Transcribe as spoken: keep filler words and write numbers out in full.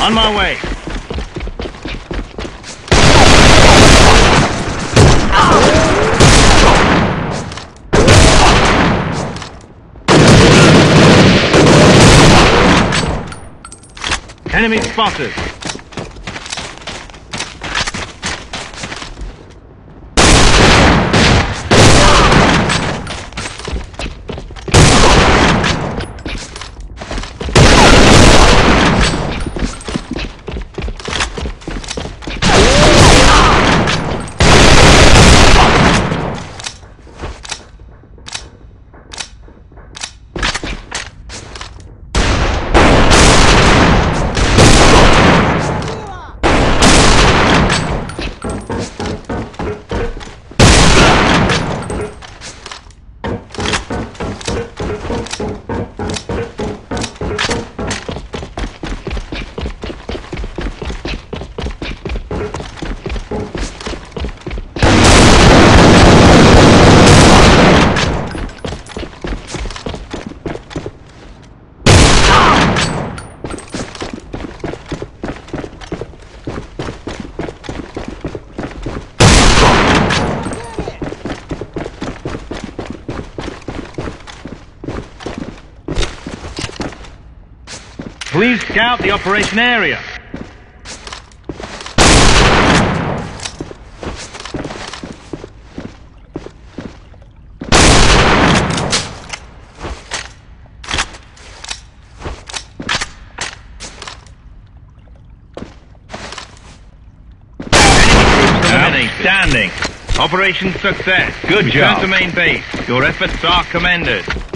On my way. Enemy spotted. Please scout the operation area. Enemy standing. Operation success. Good job. Return to main base. Your efforts are commended.